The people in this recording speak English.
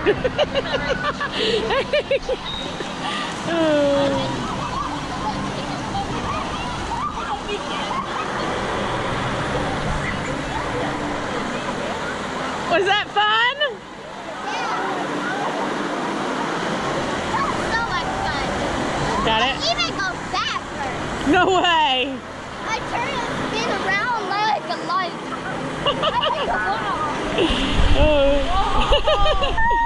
Was that fun? So much fun. Got it? Even go backwards. No way. I turn and spin around like a light. I'm like, wow. Oh.